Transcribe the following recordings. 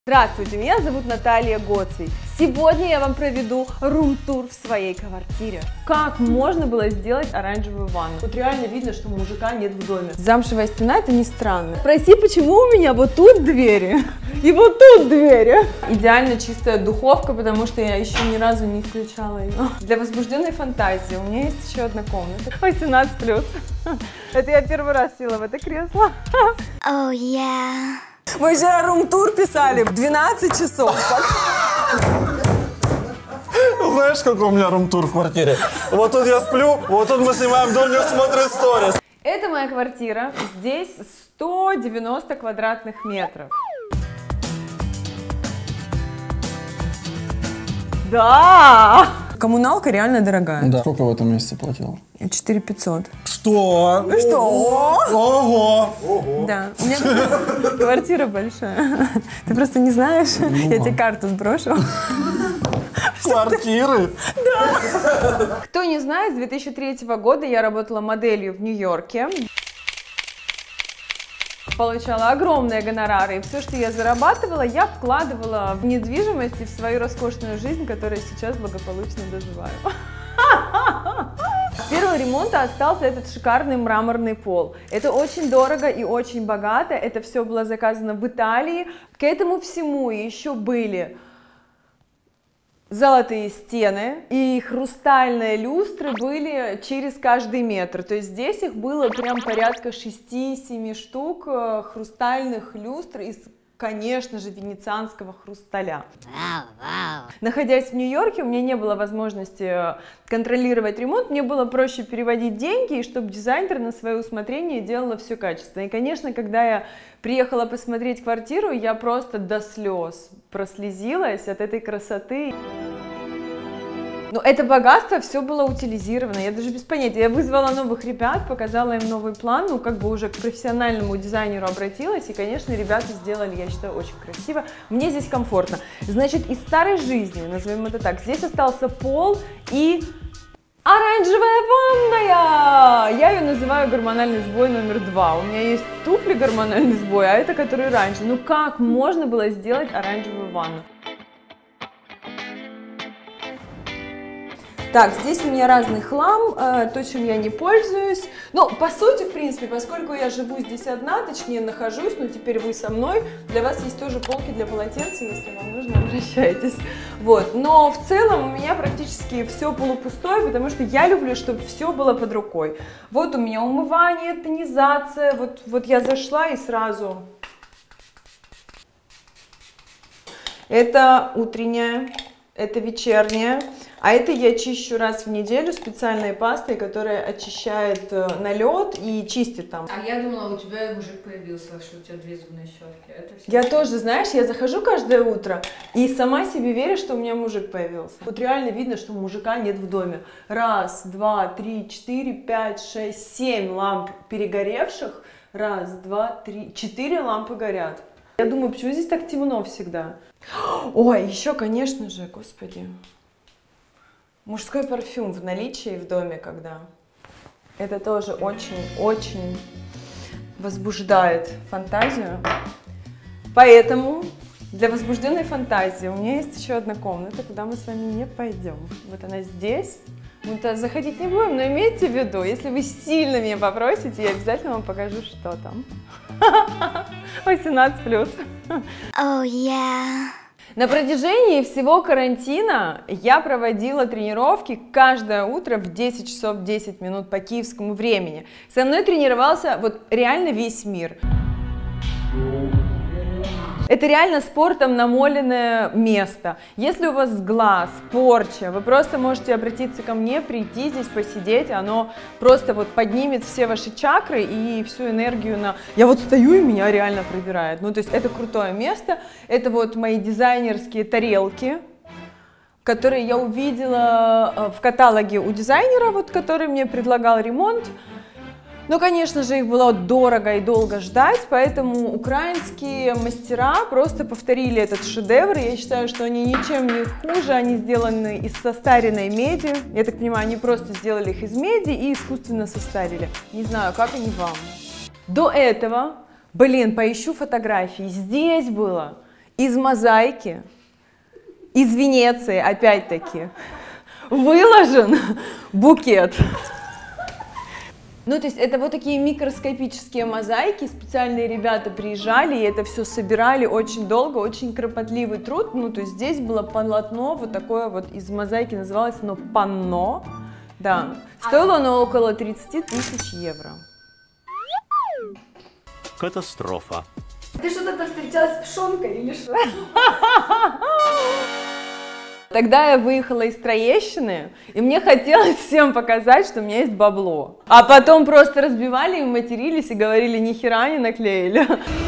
Здравствуйте, меня зовут Наталья Гоций. Сегодня я вам проведу рум-тур в своей квартире. Как можно было сделать оранжевую ванну? Вот реально видно, что мужика нет в доме. Замшевая стена — это не странно. Спроси, почему у меня вот тут двери и вот тут двери. Идеально чистая духовка, потому что я еще ни разу не включала ее. Для возбужденной фантазии у меня есть еще одна комната. 18+. Это я первый раз села в это кресло. Oh, yeah. Мы вчера рум-тур писали 12 часов. Знаешь, какой у меня рум-тур в квартире? Вот тут я сплю, вот тут мы снимаем домик, смотрит сторис. Это моя квартира. Здесь 190 квадратных метров. Да! Коммуналка реально дорогая. Да. Сколько в этом месяце платил? 4500. Что? Что? Ого! Да. У меня квартира большая. Ты просто не знаешь. Я тебе карту сброшу. Квартиры? Да. Кто не знает, с 2003 года я работала моделью в Нью-Йорке. Получала огромные гонорары, и все, что я зарабатывала, я вкладывала в недвижимость и в свою роскошную жизнь, которую сейчас благополучно доживаю. Первого ремонта остался этот шикарный мраморный пол. Это очень дорого и очень богато, это все было заказано в Италии. К этому всему еще были золотые стены, и хрустальные люстры были через каждый метр. То есть здесь их было прям порядка 6-7 штук хрустальных люстр из, конечно же, венецианского хрусталя. Находясь в Нью-Йорке, у меня не было возможности контролировать ремонт, мне было проще переводить деньги, и чтобы дизайнер на свое усмотрение делала все качественно. И, конечно, когда я приехала посмотреть квартиру, я просто до слез прослезилась от этой красоты. Но это богатство все было утилизировано, я даже без понятия. Я вызвала новых ребят, показала им новый план, ну как бы уже к профессиональному дизайнеру обратилась, и, конечно, ребята сделали, я считаю, очень красиво. Мне здесь комфортно. Значит, из старой жизни, назовем это так, здесь остался пол и оранжевая ванная! Я ее называю гормональный сбой номер 2. У меня есть туфли гормональный сбой, а это который раньше. Ну как можно было сделать оранжевую ванну? Так, здесь у меня разный хлам, то, чем я не пользуюсь. Но, по сути, в принципе, поскольку я живу здесь одна, точнее, нахожусь, но теперь вы со мной, для вас есть тоже полки для полотенца, если вам нужно, обращайтесь. Вот, но в целом у меня практически все полупустое, потому что я люблю, чтобы все было под рукой. Вот у меня умывание, тонизация, вот я зашла и сразу... Это утренняя, это вечерняя. А это я чищу раз в неделю специальной пастой, которая очищает налет и чистит там. А я думала, у тебя мужик появился, что у тебя 2 зубные щетки. Это я тоже, знаешь, я захожу каждое утро и сама себе верю, что у меня мужик появился. Вот реально видно, что мужика нет в доме. 1, 2, 3, 4, 5, 6, 7 ламп перегоревших. 1, 2, 3, 4 лампы горят. Я думаю, почему здесь так темно всегда? Ой, еще, конечно же, господи. Мужской парфюм в наличии в доме, когда это тоже очень-очень возбуждает фантазию. Поэтому для возбужденной фантазии у меня есть еще одна комната, куда мы с вами не пойдем. Вот она здесь. Мы туда заходить не будем, но имейте в виду, если вы сильно меня попросите, я обязательно вам покажу, что там. 18+. Oh, yeah. На протяжении всего карантина я проводила тренировки каждое утро в 10 часов 10 минут по киевскому времени. Со мной тренировался вот реально весь мир. Это реально спортом намоленное место. Если у вас глаз, порча, вы просто можете обратиться ко мне, прийти здесь, посидеть. Оно просто вот поднимет все ваши чакры и всю энергию на... Я вот стою, и меня реально пробирает. Ну, то есть это крутое место. Это вот мои дизайнерские тарелки, которые я увидела в каталоге у дизайнера, вот, который мне предлагал ремонт. Но, конечно же, их было дорого и долго ждать, поэтому украинские мастера просто повторили этот шедевр. Я считаю, что они ничем не хуже, они сделаны из состаренной меди. Я так понимаю, они просто сделали их из меди и искусственно состарили. Не знаю, как они вам. До этого, блин, поищу фотографии, здесь было из мозаики, из Венеции, опять-таки, выложен букет. Ну, то есть это вот такие микроскопические мозаики, специальные ребята приезжали и это все собирали очень долго, очень кропотливый труд. Ну, то есть здесь было полотно вот такое вот из мозаики, называлось оно панно, да. Стоило оно около 30 000 евро. Катастрофа. Ты что-то повстречалась с пшенкой или что? Тогда я выехала из Троещины, и мне хотелось всем показать, что у меня есть бабло. А потом просто разбивали и матерились, и говорили, ни хера не наклеили.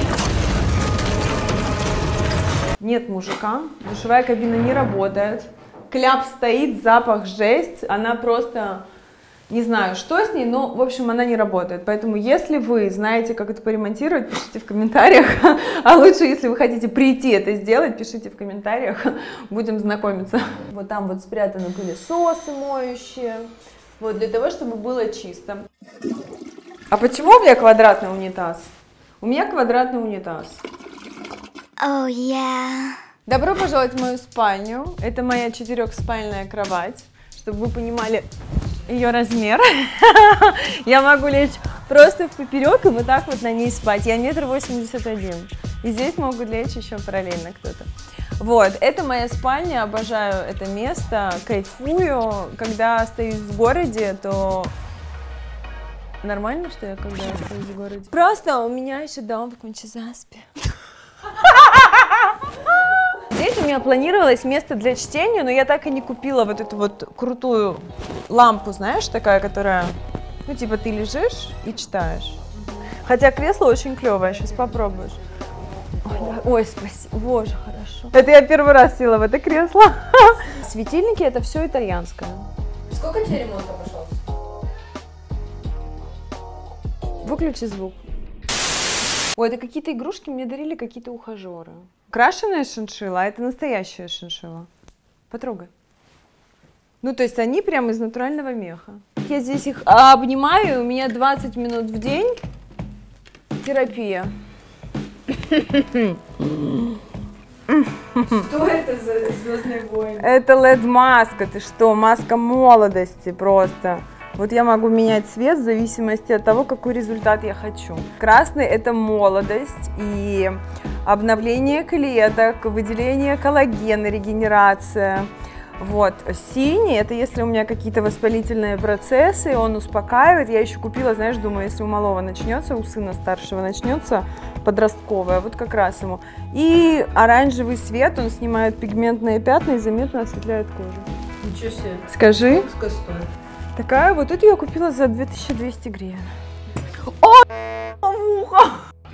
Нет мужика, душевая кабина не работает, кляп стоит, запах жесть, она просто... Не знаю, что с ней, но, в общем, она не работает. Поэтому, если вы знаете, как это поремонтировать, пишите в комментариях. А лучше, если вы хотите прийти это сделать, пишите в комментариях. Будем знакомиться. Вот там вот спрятаны пылесосы моющие. Вот, для того, чтобы было чисто. А почему у меня квадратный унитаз? У меня квадратный унитаз. Oh yeah. Добро пожаловать в мою спальню. Это моя 4-спальная кровать. Чтобы вы понимали ее размер, я могу лечь просто в поперек и вот так вот на ней спать. Я 1,81 м. И здесь могут лечь еще параллельно кто-то. Вот, это моя спальня, обожаю это место, кайфую. Когда остаюсь в городе, то... Нормально, что я когда остаюсь в городе? Просто у меня еще дом в Конча-Заспе. Здесь у меня планировалось место для чтения, но я так и не купила вот эту вот крутую лампу, знаешь, такая, которая, ну, типа ты лежишь и читаешь. Хотя кресло очень клевое, сейчас попробуешь. Ой, спасибо, боже, хорошо. Это я первый раз села в это кресло. Светильники — это все итальянское. Сколько тебе ремонт обошелся? Выключи звук. Ой, это какие-то игрушки мне дарили какие-то ухажеры. Крашеная шиншилла, а это настоящая шиншилла. Потрогай. Ну, то есть они прямо из натурального меха. Я здесь их обнимаю, у меня 20 минут в день терапия. Что это за «Звездные войны»? Это LED-маска, ты что, маска молодости просто. Вот я могу менять цвет в зависимости от того, какой результат я хочу. Красный — это молодость и обновление клеток, выделение коллагена, регенерация. Вот. Синий — это если у меня какие-то воспалительные процессы, он успокаивает. Я еще купила, знаешь, думаю, если у малого начнется, у сына старшего начнется подростковое, вот как раз ему. И оранжевый цвет, он снимает пигментные пятна и заметно осветляет кожу. Ничего себе. Скажи. Сколько стоит? Такая вот, эту я купила за 2200 гривен. О, муха!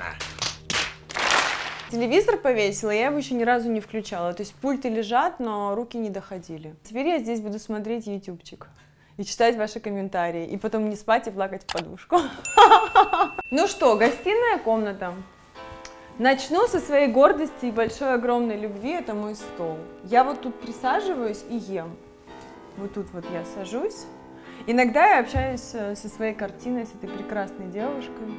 Телевизор повесила, я его еще ни разу не включала. То есть пульты лежат, но руки не доходили. Теперь я здесь буду смотреть ютубчик и читать ваши комментарии. И потом не спать и плакать в подушку. Ну что, гостиная комната. Начну со своей гордости и большой огромной любви. Это мой стол. Я вот тут присаживаюсь и ем. Вот тут вот я сажусь. Иногда я общаюсь со своей картиной, с этой прекрасной девушкой.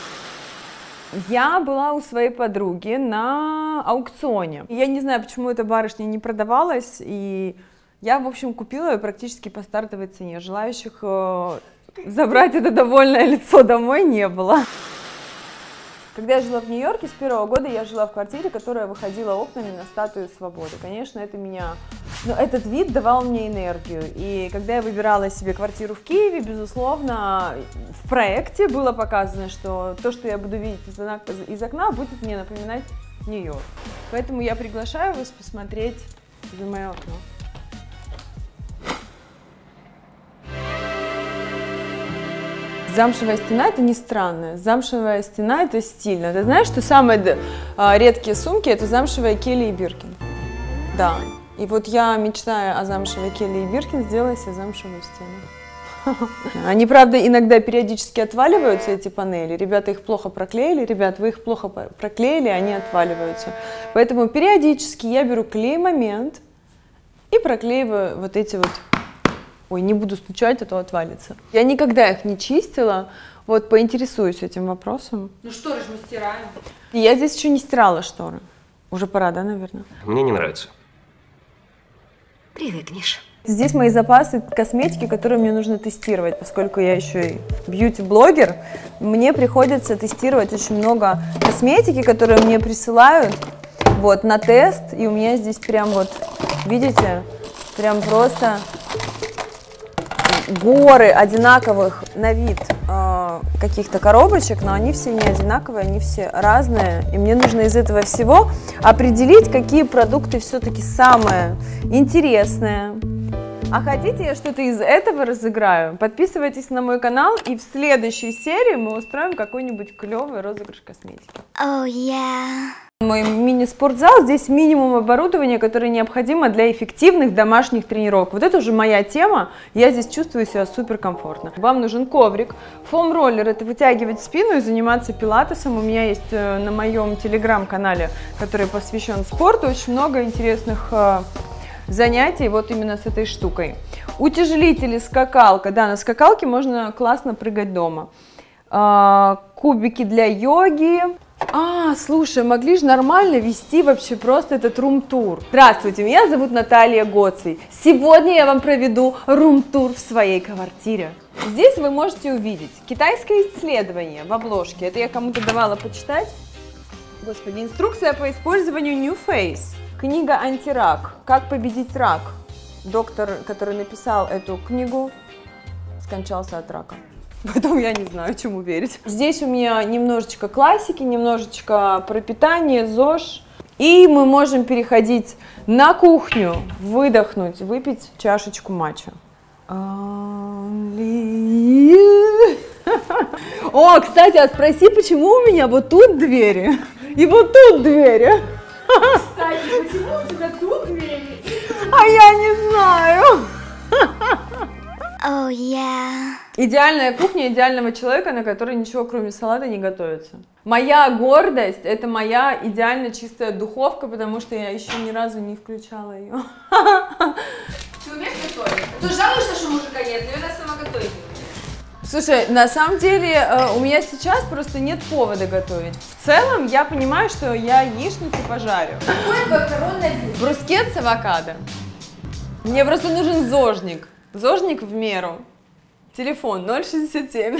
Я была у своей подруги на аукционе. Я не знаю, почему эта барышня не продавалась, и я, в общем, купила ее практически по стартовой цене. Желающих забрать это довольное лицо домой не было. Когда я жила в Нью-Йорке, с первого года я жила в квартире, которая выходила окнами на Статую Свободы. Конечно, это меня... Но этот вид давал мне энергию. И когда я выбирала себе квартиру в Киеве, безусловно, в проекте было показано, что то, что я буду видеть из окна, будет мне напоминать Нью-Йорк. Поэтому я приглашаю вас посмотреть за мое окно. Замшевая стена — это не странно, замшевая стена — это стильно. Ты знаешь, что самые редкие сумки — это замшевая Келли и Биркин? Да. И вот я, мечтая о замшевой Келли и Биркин, сделала себе замшевую стену. Они, правда, иногда периодически отваливаются, эти панели. Ребята их плохо проклеили, ребят, вы их плохо проклеили, они отваливаются. Поэтому периодически я беру клей-момент и проклеиваю вот эти вот... Ой, не буду стучать, а то отвалится. Я никогда их не чистила, вот поинтересуюсь этим вопросом. Ну шторы же мы стираем. И я здесь еще не стирала шторы. Уже пора, да, наверное? Мне не нравится. Привыкнешь. Здесь мои запасы косметики, которые мне нужно тестировать, поскольку я еще и бьюти-блогер. Мне приходится тестировать очень много косметики, которые мне присылают вот, на тест. И у меня здесь прям вот, видите, прям просто горы одинаковых на вид каких-то коробочек, но они все не одинаковые, они все разные. И мне нужно из этого всего определить, какие продукты все-таки самые интересные. А хотите, я что-то из этого разыграю? Подписывайтесь на мой канал, и в следующей серии мы устроим какой-нибудь клевый розыгрыш косметики. Oh yeah. Мой мини-спортзал, здесь минимум оборудования, которое необходимо для эффективных домашних тренировок. Вот это уже моя тема, я здесь чувствую себя супер комфортно. Вам нужен коврик, фоам-роллер, это вытягивать спину и заниматься пилатесом. У меня есть на моем телеграм-канале, который посвящен спорту, очень много интересных занятий вот именно с этой штукой. Утяжелители, скакалка, да, на скакалке можно классно прыгать дома. Кубики для йоги. Слушай, могли же нормально вести вообще просто этот рум-тур. Здравствуйте, меня зовут Наталья Гоций. Сегодня я вам проведу рум-тур в своей квартире. Здесь вы можете увидеть китайское исследование в обложке. Это я кому-то давала почитать. Господи, инструкция по использованию New Face. Книга «Антирак. Как победить рак». Доктор, который написал эту книгу, скончался от рака. Поэтому я не знаю, чему верить. Здесь у меня немножечко классики, немножечко про питание, ЗОЖ. И мы можем переходить на кухню, выдохнуть, выпить чашечку матча. О, кстати, а спроси, почему у меня вот тут двери и вот тут двери? Кстати, почему у тебя тут двери? А я не знаю. Oh yeah. Идеальная кухня идеального человека, на которой ничего кроме салата не готовится. Моя гордость – это моя идеально чистая духовка, потому что я еще ни разу не включала ее. Ты умеешь готовить? Ты жалуешься, что мужика нет, но я сама готовить не умею. Слушай, на самом деле у меня сейчас просто нет повода готовить. В целом я понимаю, что я яичницу пожарю. Какое твое коронное блюдо? Брускет с авокадо. Мне просто нужен зожник. Зожник в меру. Телефон 067.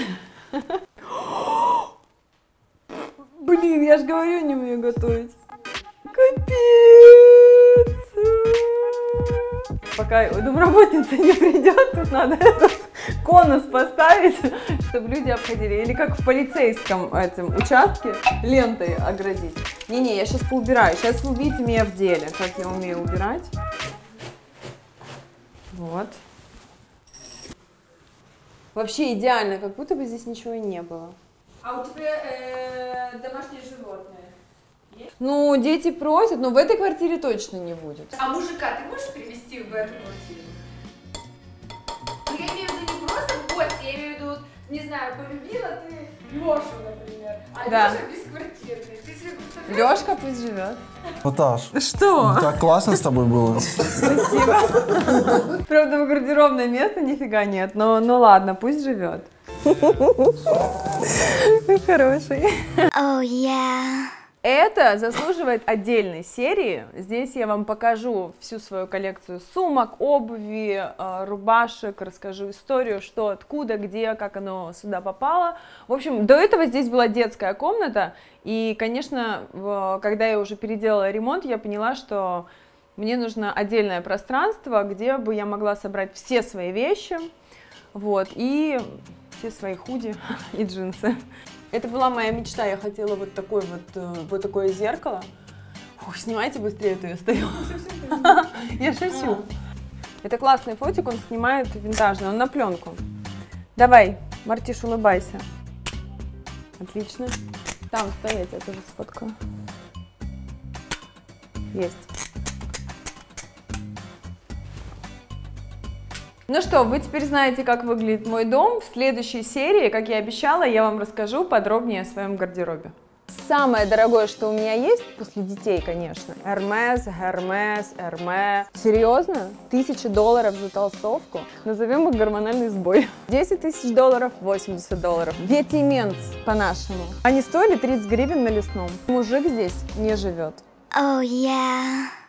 Блин, я же говорю, не умею готовить. Капец. Пока домработница не придет, тут надо этот конус поставить, чтобы люди обходили. Или как в полицейском этом участке лентой оградить. Не-не, я сейчас поубираю. Сейчас вы увидите меня в деле, как я умею убирать. Вот. Вообще идеально, как будто бы здесь ничего и не было. А у тебя домашние животные? Ну, дети просят, но в этой квартире точно не будет. А мужика ты можешь привезти в эту квартиру? Ну, я имею в виду не просто в гости, я имею в виду, не знаю, полюбила ты Лешу, например, а Да. Леша бесквартирный. Ты себе представляешь? Лёшка пусть живет. Наташ, Что? так классно с тобой было. Спасибо. Правда, в гардеробное место нифига нет, но ну ладно, пусть живет. Хороший. Oh yeah. Это заслуживает отдельной серии. Здесь я вам покажу всю свою коллекцию сумок, обуви, рубашек, расскажу историю, что, откуда, где, как оно сюда попало. В общем, до этого здесь была детская комната, и, конечно, когда я уже переделала ремонт, я поняла, что мне нужно отдельное пространство, где бы я могла собрать все свои вещи, вот, и все свои худи и джинсы. Это была моя мечта, я хотела вот такое зеркало. Фух, снимайте быстрее, а то я стою. Я шучу. Это классный фотик, он снимает винтажный, он на пленку. Давай, Мартиш, улыбайся. Отлично. Там стоять, я тоже сфоткаю. Есть. Ну что, вы теперь знаете, как выглядит мой дом. В следующей серии, как я обещала, я вам расскажу подробнее о своем гардеробе. Самое дорогое, что у меня есть, после детей, конечно, Hermes. Серьезно? $1000 за толстовку? Назовем их гормональный сбой. $10 000, $80. Ветименс по-нашему. Они стоили 30 гривен на Лесном. Мужик здесь не живет. Oh yeah.